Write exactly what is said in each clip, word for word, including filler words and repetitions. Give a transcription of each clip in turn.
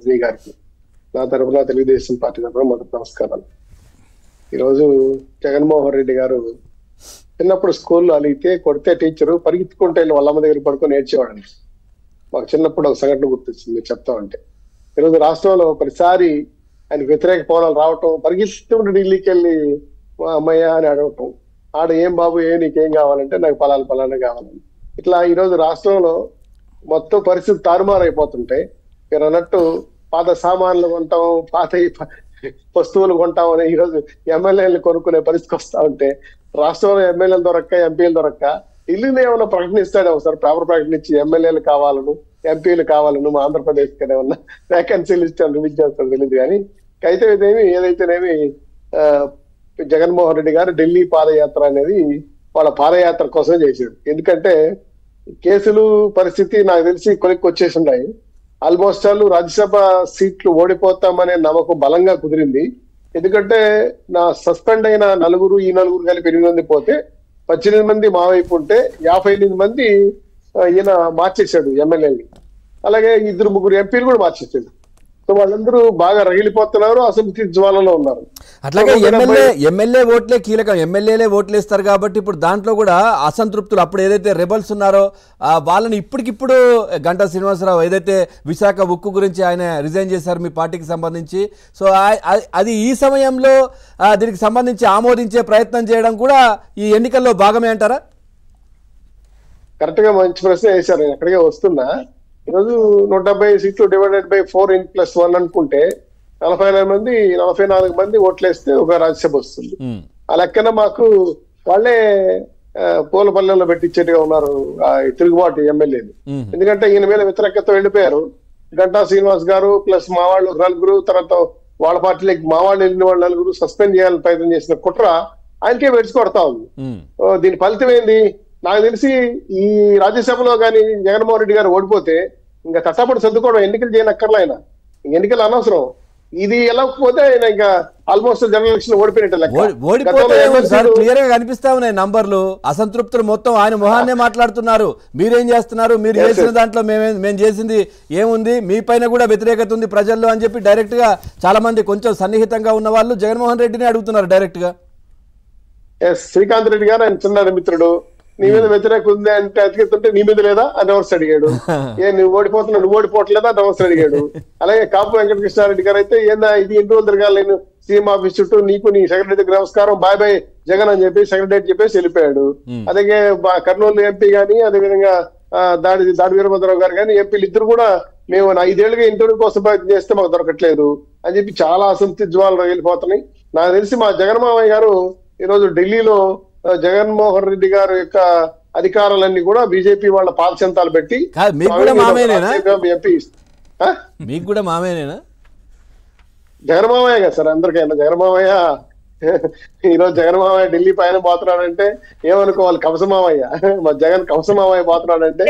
రజనీ గారికి నా తరఫున తెలుగుదేశం పార్టీ తరఫున మొదటి నమస్కారాలు. ఈరోజు జగన్మోహన్ రెడ్డి గారు చిన్నప్పుడు స్కూల్లో అలిగితే కొడితే టీచరు పరిగెత్తుకుంటే వెళ్ళి వాళ్ళమ్మ దగ్గర పడుకొని ఏడ్చేవాడండి. మాకు చిన్నప్పుడు ఒక సంఘటన గుర్తొచ్చింది మీరు చెప్తా ఉంటే. ఈరోజు రాష్ట్రంలో ప్రతిసారి ఆయనకు వ్యతిరేక పవనాలు రావటం, పరిగెత్తుకుంటూ ఢిల్లీకి వెళ్ళి మా అమ్మయ్య అని అడగటం, ఆడ ఏం బాబు ఏ నీకేం కావాలంటే నాకు పలాలు పలానా కావాలని. ఇట్లా ఈరోజు రాష్ట్రంలో మొత్తం పరిస్థితి తారుమారు అయిపోతుంటాయి. మీరు అన్నట్టు పాత సామాన్లు కొంటాం, పాత వస్తువులు కొంటాం అని ఈరోజు ఎమ్మెల్యేలు కొనుక్కునే పరిస్థితి వస్తా ఉంటే రాష్ట్రంలో ఎమ్మెల్యేలు దొరక్క ఎంపీలు దొరక్క ఇల్లుని ఏమన్నా ప్రకటిస్తాడేమో సార్, పేపర్ ప్రకటించి ఎమ్మెల్యేలు కావాలను ఎంపీలు కావాలను మా ఆంధ్రప్రదేశ్ కి ఏమన్నా వేకెన్సీలు ఇస్తాను రిలీజ్ చేస్తాడు తెలియదు. కానీ అయితే ఇదేమి ఏదైతేనేమి ఆ జగన్మోహన్ రెడ్డి గారు ఢిల్లీ పాదయాత్ర అనేది వాళ్ళ పాదయాత్ర కోసం చేశాడు. ఎందుకంటే కేసులు పరిస్థితి నాకు తెలిసి కొలిక్కి వచ్చేసి ఉన్నాయి. ఆల్మోస్ట్ ఆల్ రాజ్యసభ సీట్లు ఓడిపోతామనే నమ్మకం బలంగా కుదిరింది. ఎందుకంటే నా సస్పెండ్ అయిన నలుగురు ఈ నలుగురు కలిపి ఎనిమిది మంది పోతే పద్దెనిమిది మంది మా వైపు ఉంటే యాభై ఎనిమిది మంది ఈయన మార్చేశాడు ఎమ్మెల్యేని. అలాగే ఇద్దరు ముగ్గురు ఎంపీలు కూడా మార్చేశాడు. సో వాళ్ళందరూ బాగా రగిలిపోతున్నారు, అసంతృప్తి జ్వాలలో ఉన్నారు. అట్లాగే ఎమ్మెల్యే ఎమ్మెల్యే ఓట్లే కీలకం, ఎమ్మెల్యేలే ఓట్లు వేస్తారు కాబట్టి ఇప్పుడు దాంట్లో కూడా అసంతృప్తులు అప్పుడు ఏదైతే రెబల్స్ ఉన్నారో వాళ్ళని ఇప్పటికిప్పుడు గంటా శ్రీనివాసరావు ఏదైతే విశాఖ ఉక్కు గురించి ఆయన రిజైన్ చేశారు మీ పార్టీకి సంబంధించి, సో అది ఈ సమయంలో దీనికి సంబంధించి ఆమోదించే ప్రయత్నం చేయడం కూడా ఈ ఎన్నికల్లో భాగమే అంటారా? కరెక్ట్ గా మంచి ప్రశ్న వేశారు. ఎక్కడికే వస్తున్నా. ఈరోజు నూట డెబ్బై సీట్లు divided by four in plus one అనుకుంటే నలభై నాలుగు మంది నలభై నాలుగు మంది ఓట్లేస్తే ఒక రాజ్యసభ వస్తుంది. ఆ లెక్కన మాకు వాళ్ళే పూల పల్లెల్లో పెట్టించేట్టుగా ఉన్నారు తిరుగుబాటు ఎమ్మెల్యేలు. ఎందుకంటే ఈయన మీద వ్యతిరేకత వెళ్ళిపోయారు. గంటా శ్రీనివాస్ గారు ప్లస్ మా వాళ్ళు నలుగురు, తర్వాత వాళ్ళ పార్టీలోకి మా వాళ్ళు వెళ్ళిన వాళ్ళు నలుగురు సస్పెండ్ చేయాలని ప్రయత్నం చేసిన కుట్ర ఆయనకే వెడిచి కొడతా ఉంది. దీని ఫలితం ఏంది? నాకు తెలిసి ఈ రాజ్యసభలో కానీ జగన్మోహన్ రెడ్డి గారు ఓడిపోతే ఇంకా తట్టపడి సర్దుకోవడం, ఎన్నికలు చేయనక్కర్లే ఆయన, ఎన్నికలు అనవసరం. ఇది వెళ్ళకపోతే ఆయన ఇంకా ఆల్మోస్ట్ జనరల్ ఎలక్షన్ ఓడిపోయినట్టు క్లియర్ గా కనిపిస్తా ఉన్నాయి నంబర్లు. అసంతృప్తులు మొత్తం ఆయన మొహాన్నే మాట్లాడుతున్నారు. మీరేం చేస్తున్నారు, మీరు చేసిన దాంట్లో మేమే మేము చేసింది ఏముంది, మీ పైన కూడా వ్యతిరేకత ఉంది ప్రజల్లో అని చెప్పి డైరెక్ట్ గా చాలా మంది కొంచెం సన్నిహితంగా ఉన్న వాళ్ళు జగన్మోహన్ రెడ్డిని అడుగుతున్నారు డైరెక్ట్ గా. శ్రీకాంత్ రెడ్డి గారు ఆయన చిన్న మిత్రుడు, నీ మీద వ్యతిరేకత ఉంది అంటే అతికెత్తుంటే నీ మీద లేదా అని రివర్స్ అడిగాడు. ఏ నువ్వు ఓడిపోతున్నావు, నువ్వు ఓడిపోవట్లేదా అని రివర్స్ అడిగాడు. అలాగే కాపు వెంకటకృష్ణారెడ్డి గారు అయితే ఏందా ఇది ఎన్ని రోజులు తిరగాలి నేను సీఎం ఆఫీస్ చుట్టూ, నీకు నీ సెక్రటరీ దగ్గర నమస్కారం బాయ్ బాయ్ జగన్ అని చెప్పి సెక్రటరీ చెప్పేసి వెళ్ళిపోయాడు. అలాగే కర్నూలు ఎంపీ గాని అదేవిధంగా దాడి దాడి వీరభద్రరావు గారు కానీ ఎంపీలు ఇద్దరు కూడా మేము ఐదేళ్లుగా ఇంటి కోసం ప్రయత్నం చేస్తే మాకు దొరకట్లేదు అని చెప్పి చాలా అసంతృప్తి జ్వాలలు వెళ్ళిపోతున్నాయి. నాకు తెలిసి మా జగన్మామయ్య గారు ఈరోజు ఢిల్లీలో జగన్మోహన్ రెడ్డి గారి యొక్క అధికారాలన్నీ కూడా బీజేపీ వాళ్ళ పాలసంతాలు పెట్టి ఎంపీ మీకు కూడా మామేనేనా జగన్మామయ్య కదా సార్ అందరికైనా. జగన్మామయ్య ఈరోజు జగన్మామయ్య ఢిల్లీ పైన పోతున్నాడంటే ఏమనుకోవాలి, కంసమామయ్య మా జగన్ కంసమామయ్య పోతున్నాడంటే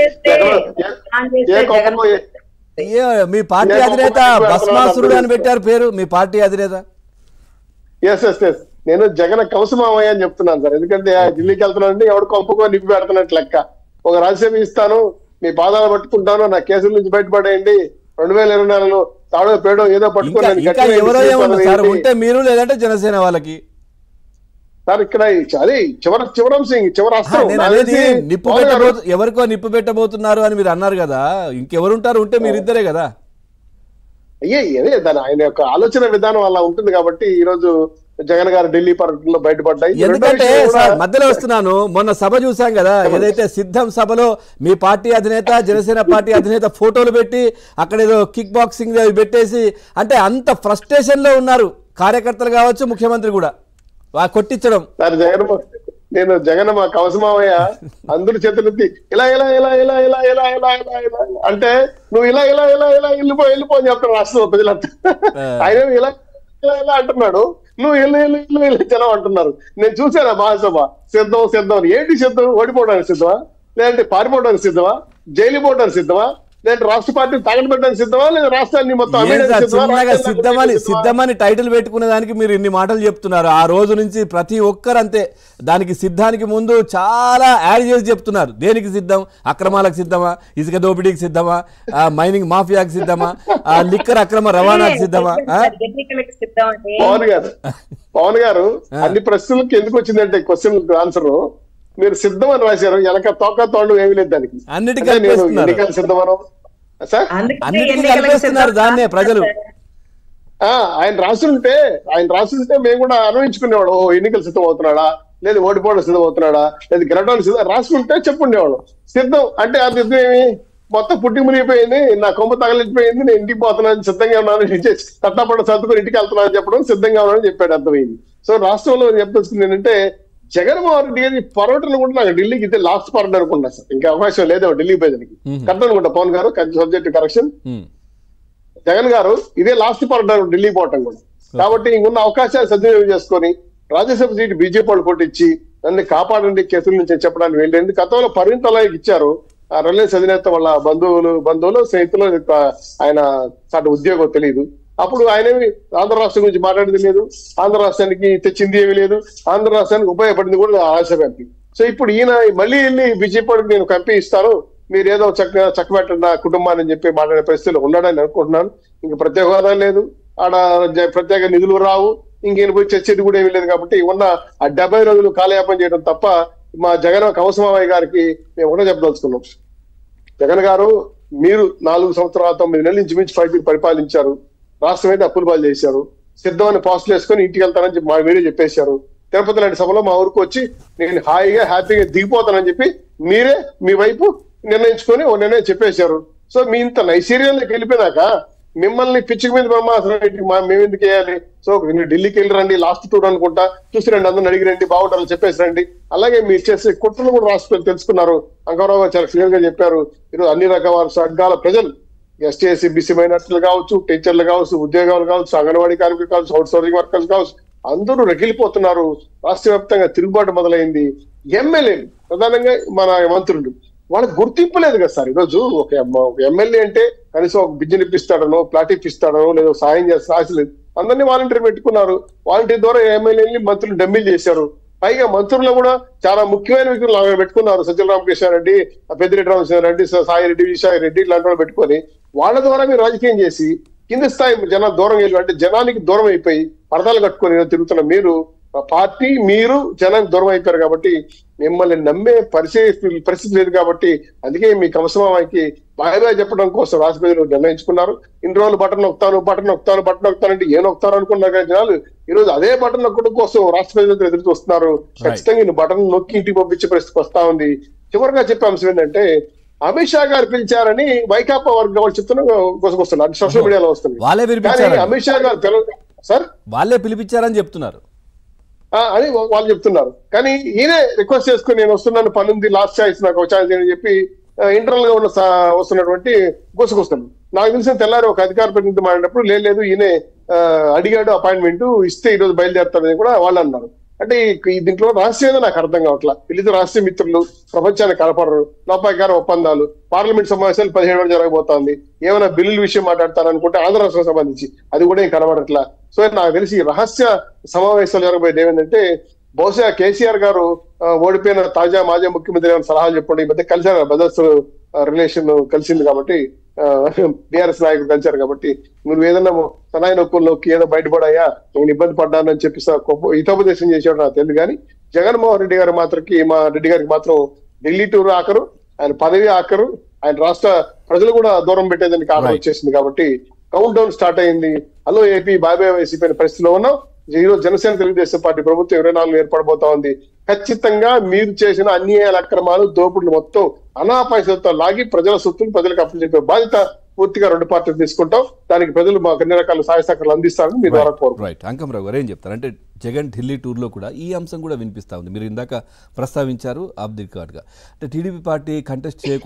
మీ పార్టీ అధినేత భస్మాసురుడు అని పెట్టారు పేరు మీ పార్టీ అధినేత. ఎస్ ఎస్ ఎస్ నేను జగన్ కంసమామయ్య అని చెప్తున్నాను సార్. ఎందుకంటే ఢిల్లీకి వెళ్తున్నానంటే ఎవడు కొంపుకో నిప్పి పెడుతున్నట్టు లెక్క. ఒక రాజ్యసభ ఇస్తాను, మీ పాదాలు పట్టుకుంటాను, నా కేసుల నుంచి బయటపడేయండి, రెండు వేల ఇరవై నాలుగులో తాడో పేడో ఏదో పట్టుకోండి ఉంటే మీరు లేదంటే జనసేన వాళ్ళకి సార్ ఇక్కడ అది చివరి చివరంశం చివరి నిప్పు పెట్టబోతు ఎవరికో నిప్పు పెట్టబోతున్నారు అని మీరు అన్నారు కదా, ఇంకెవరుంటారు ఉంటే మీరిద్దరే కదా. అయ్యే అదే దాని ఆయన యొక్క ఆలోచన విధానం అలా ఉంటుంది కాబట్టి ఈ రోజు జగన్ గారు ఢిల్లీ పర్యటనలో బయటపడ్డాయి. ఎందుకంటే మధ్యలో వస్తున్నాను, మొన్న సభ చూసాం కదా, ఏదైతే సిద్ధం సభలో మీ పార్టీ అధినేత జనసేన పార్టీ అధినేత ఫోటోలు పెట్టి అక్కడ ఏదో కిక్ బాక్సింగ్ పెట్టేసి, అంటే అంత ఫ్రస్ట్రేషన్ లో ఉన్నారు కార్యకర్తలు కావచ్చు ముఖ్యమంత్రి కూడా కొట్టించడం. జగన్ నేను జగన్ మా కవసమావయ్య అందరు చేతులెత్తి ఇలా ఇలా ఇలా ఇలా ఇలా ఇలా ఇలా ఇలా ఇలా అంటే నువ్వు ఇలా ఇలా ఇలా ఇలా వెళ్ళిపో వెళ్ళిపో అని చెప్తాను రాష్ట్రంలో ప్రజలంతా. ఆయన ఇలా ఇలా ఇలా అంటున్నాడు, నువ్వు ఇల్లు ఇల్లు ఇల్లు ఇల్లు జనం అంటున్నారు. నేను చూసానా మహాసభ సిద్ధం సిద్ధం ఏంటి సిద్ధం? ఓడిపోవడానికి సిద్ధమా, లేదంటే పారిపోవడానికి సిద్ధమా, జైలు పోవడానికి సిద్ధమా, నేను రాష్ట్ర పార్టీని తాగడబెట్టడానికి సిద్ధమా లేదా రాష్ట్రాన్ని మొత్తం ఏం అమ్మేయడానికి సార్ సిద్ధమా? చిన్నగా రాష్ట్రాన్ని సిద్ధమని అమ్మేయడానికి సిద్ధమా? సిద్ధమని టైటిల్ పెట్టుకునే దానికి మీరు ఇన్ని మాటలు చెప్తున్నారు. ఆ రోజు నుంచి ప్రతి ఒక్కరు అంతే దానికి సిద్ధానికి ముందు చాలా యాడ్ చేసి చెప్తున్నారు. దేనికి సిద్ధం? అక్రమాలకు సిద్ధమా, ఇసుక దోపిడీకి సిద్ధమా, ఆ మైనింగ్ మాఫియాకి సిద్ధమా, ఆ లిక్కర్ అక్రమ రవాణాకి సిద్ధమా? ఆ? ఎన్నికలకు సిద్ధం అంటే పవన్ గారు పవన్ గారు అన్ని ప్రశ్నలకు ఎందుకు వచ్చిందంటే క్వశ్చన్ ఆన్సర్ మీరు సిద్ధం అని రాశారు, వెనక తోక తోండు ఏమీ లేదు దానికి. అన్నిటికీ అంటే నేను కలిపేస్తున్నారు. ఎన్నికలు సిద్ధమనం సార్ అందుకనే అన్నిటికీ ఎన్నికలకు కలిపేస్తున్నారు సిద్ధం దాన్నే ప్రజలు. ఆ, ఆయన రాసుంటే ఆయన రాసుంటే మేము కూడా అనుభవించుకునేవాడు. ఓ ఎన్నికలు సిద్ధం అవుతున్నాడా, లేదు ఓడిపోవడం సిద్ధం అవుతున్నాడా, లేదు గెలవడం సిద్ధం రాసుకుంటే చెప్పుండేవాడు. సిద్ధం అంటే అది సిద్ధం ఏమి, మొత్తం పుట్టి మునిగిపోయింది, నా కొమ్మ తగలిపోయింది, నేను ఇంటికి పోతున్నాను, సిద్ధంగా ఉన్నాను, తట్టపడ సర్దుకుని ఇంటికి వెళ్తున్నాను అని చెప్పడం సిద్ధంగా ఉన్నానని చెప్పాడు, అర్థమైంది. సో రాష్ట్రంలో చెప్తుంది ఏంటంటే జగన్మోహన్ రెడ్డి గారి పర్యటన కూడా నాకు ఢిల్లీకి ఇదే లాస్ట్ పర్యటన అనుకుంటా సార్, ఇంకా అవకాశం లేదేమో ఢిల్లీ పోయేదానికి. కరెక్ట్ అనుకుంటా పవన్ గారు, సబ్జెక్ట్ కరెక్షన్. జగన్ గారు ఇదే లాస్ట్ పర్యటన ఢిల్లీ పోవటం కూడా. కాబట్టి ఇంకున్న అవకాశాలు సద్వినియోగం చేసుకొని రాజ్యసభ సీటు బీజేపీ వాళ్ళు కొట్టించి నన్ను కాపాడండి కేసుల నుంచి చెప్పడానికి వెళ్ళింది. గతంలో పరిమితలాకి ఇచ్చారు ఆ రిలయన్స్ అధినేత వాళ్ళ బంధువులు బంధువులు స్నేహితులు, ఆయన సాటి ఉద్యోగం తెలియదు. అప్పుడు ఆయనేమి ఆంధ్ర రాష్ట్రం గురించి మాట్లాడింది లేదు, ఆంధ్ర రాష్ట్రానికి తెచ్చింది ఏమీ లేదు, ఆంధ్ర రాష్ట్రానికి ఉపయోగపడింది కూడా ఆశ కంపి. సో ఇప్పుడు ఈయన మళ్ళీ వెళ్ళి బీజేపీ వాడికి నేను కంపి ఇస్తాను, మీరు ఏదో చక్క చక్కబెట్టండి నా కుటుంబాన్ని అని చెప్పి మాట్లాడే పరిస్థితులు ఉన్నాడని అనుకుంటున్నాను. ఇంక ప్రత్యేక హోదా లేదు, ఆడ ప్రత్యేక నిధులు రావు, ఇంకేం పోయి చర్చది కూడా ఏమీ లేదు. కాబట్టి ఉన్న ఆ డెబ్బై రోజులు కాలయాపన చేయడం తప్ప మా జగన్ కౌసమావయ్య గారికి మేము ఒకటే చెప్పదలుచుకున్నాం. జగన్ గారు మీరు నాలుగు సంవత్సరాల తొమ్మిది నెలల నుంచి మించి ఫైవ్ పరిపాలించారు, రాష్ట్రం అయితే అప్పులు పాలు చేశారు, సిద్ధమని పాస్టులు వేసుకొని ఇంటికి వెళ్తానని చెప్పి మా మీరే చెప్పేశారు. తిరుపతి లాంటి సభలో మా ఊరికి వచ్చి నేను హాయిగా హ్యాపీగా దిగిపోతానని చెప్పి మీరే మీ వైపు నిర్ణయించుకొని ఓ నిర్ణయం చెప్పేశారు. సో మీ ఇంత నైసీరియాలోకి వెళ్ళిపోయినాక మిమ్మల్ని పిచ్చికి మీద బ్రహ్మాసనం మా మేము ఎందుకు వేయాలి? సో మీరు ఢిల్లీకి వెళ్ళి రండి, లాస్ట్ టూర్ అనుకుంటా, చూసి రండి, అందరిని అడిగి రండి, బాగుంటారని చెప్పేసి రండి. అలాగే మీరు చేసే కుట్రలు కూడా రాష్ట్రాలు తెలుసుకున్నారు. అంకరావు గారు చాలా క్లియర్ గా చెప్పారు. ఈరోజు అన్ని రకాల వర్గాల ప్రజలు, ఎస్టీ ఎస్సీ బీసీ మైనార్టీలు కావచ్చు, టీచర్లు కావచ్చు, ఉద్యోగాలు కావచ్చు, అంగన్వాడీ కార్మికులు కావచ్చు, అవుట్ సోర్సింగ్ వర్కర్స్ కావచ్చు, అందరూ రగిలిపోతున్నారు. రాష్ట్ర వ్యాప్తంగా తిరుగుబాటు మొదలైంది. ఎమ్మెల్యేలు ప్రధానంగా మన మంత్రులు వాళ్ళకి గుర్తింపు లేదు కదా సార్. ఈరోజు ఒక ఎమ్మెల్యే అంటే కనీసం ఒక బిజ్జన్ ఇప్పిస్తాడనో, ప్లాట్ ఇప్పిస్తాడనో, లేదా సాయం చేస్తే ఆశలేదు. అందరినీ వాలంటీర్ పెట్టుకున్నారు. వాలంటీర్ ద్వారా ఎమ్మెల్యేని మంత్రులు డమ్మిల్ చేశారు. పైగా మంత్రులు కూడా చాలా ముఖ్యమైన వ్యక్తులు పెట్టుకున్నారు. సజ్జల రామకృష్ణారెడ్డి, పెద్దిరెడ్డి రామకృష్ణారెడ్డి, సాయి రెడ్డి, విశాఖ రెడ్డి ఇలాంటి వాళ్ళు పెట్టుకొని వాళ్ళ ద్వారా మీరు రాజకీయం చేసి కింద స్థాయి జనాలు దూరం వెళ్ళి అంటే జనానికి దూరం అయిపోయి పరదాలు కట్టుకొని తిరుగుతున్న మీరు పార్టీ మీరు జనానికి దూరం అయిపోయారు. కాబట్టి మిమ్మల్ని నమ్మే పరిస్థితి పరిస్థితి లేదు. కాబట్టి అందుకే మీ కమసమాకి బాయ్ బాయ్ చెప్పడం కోసం రాష్ట్ర ప్రజలు నిర్ణయించుకున్నారు. ఇన్ని రోజులు బటన్ నొక్కుతాను బటన్ నొక్కుతాను బటన్ నొక్కుతానంటే ఏ నొక్కుతారు అనుకున్నారు కానీ జనాలు ఈ రోజు అదే బటన్ నొక్కడం కోసం రాష్ట్ర ప్రజలతో ఎదురు చూస్తున్నారు. ఖచ్చితంగా ఈ బటన్ నొక్కి ఇంటికి పంపించే పరిస్థితి వస్తా ఉంది. చివరిగా చెప్పే అంశం ఏంటంటే అమిత్ షా గారు పిలిచారని వైకాపా వర్గం వాళ్ళు చెప్తున్నా వస్తున్నారు, సోషల్ మీడియాలో వస్తుంది. కానీ అమిత్ షా గారు తెల సార్ వాళ్ళే పిలిపించారని చెప్తున్నారు అని వాళ్ళు చెప్తున్నారు. కానీ ఈయనే రిక్వెస్ట్ చేసుకుని నేను వస్తున్నాను, పని ఉంది, లాస్ట్ ఛాయిస్ నాకు ఛాయిస్ అని చెప్పి ఇంటర్నల్ గా ఉన్న వస్తున్నటువంటి గుసగుస్తాను. నాకు తెలిసిన తెల్లారి ఒక అధికార ప్రతినిధి మాట్లాడినప్పుడు లేదు ఈయనే అడిగాడు అపాయింట్మెంట్ ఇస్తే ఈ రోజు బయలుదేరుతారని కూడా వాళ్ళు అన్నారు. అంటే ఈ దీంట్లో రహస్యం ఏదో నాకు అర్థం కావట్లా. వీళ్ళిద్దరు రహస్య మిత్రులు, ప్రపంచాన్ని కలపడరు, లోపాయకార ఒప్పందాలు, పార్లమెంట్ సమావేశాలు పదిహేడు వరకు జరగబోతోంది. ఏమైనా బిల్లుల విషయం మాట్లాడతారనుకుంటే ఆంధ్ర రాష్ట్రం సంబంధించి అది కూడా ఏం కనబడట్లా. సో నాకు తెలిసి రహస్య సమావేశాలు జరగబోయేది ఏమైందంటే బహుశా కేసీఆర్ గారు ఓడిపోయిన తాజా మాజీ ముఖ్యమంత్రి ఏమైనా సలహాలు చెప్పండి. ఈ మధ్య కలిసారు, బ్రదర్స్ రిలేషన్ కలిసింది కాబట్టి బీఆర్ఎస్ నాయకులు కలిశారు కాబట్టి నువ్వు ఏదన్నా సనాయి నొక్కులు నొక్కి ఏదో బయటపడాయా నేను ఇబ్బంది పడ్డానని చెప్పి హితోపదేశం చేసాడు నాకు తెలియదు. కానీ జగన్మోహన్ రెడ్డి గారి మాత్రకి మా రెడ్డి గారికి మాత్రం ఢిల్లీ టూర్ ఆఖరు, ఆయన పదవి ఆఖరు, ఆయన రాష్ట్ర ప్రజలు కూడా దూరం పెట్టేదానికి ఆర్డర్ వచ్చేసింది. కాబట్టి కౌంట్ డౌన్ స్టార్ట్ అయింది. Hello AP bye bye YCP పరిస్థితిలో ఉన్నాం. ఈ రోజు జనసేన తెలుగుదేశం పార్టీ ప్రభుత్వం ఇరవై నాలుగు ఏర్పడబోతా ఉంది. ఖచ్చితంగా మీరు చేసిన అన్యాయాల అక్రమాలు దోపిడులు మొత్తం అనాపైసలతో లాగి ప్రజల సొత్తులు ప్రజలకు అప్పచెప్పే బాధ్యత పూర్తిగా రెండు పార్టీలు తీసుకుంటాం. దానికి ప్రజలు మాకు అన్ని రకాల సహాయ సహకారాలు అందిస్తారని మీ ద్వారా కోరుకుంటున్నాం. రైట్. అంకమరావు గారు ఏం చెప్తారు అంటే జగన్ ఢిల్లీ టూర్లో కూడా ఈ అంశం కూడా వినిపిస్తా ఉంది. మీరు ఇందాక ప్రస్తావించారు ఆఫ్ ది రికార్డ్గా అంటే టీడీపీ పార్టీ కంటెస్ట్ చేయకుండా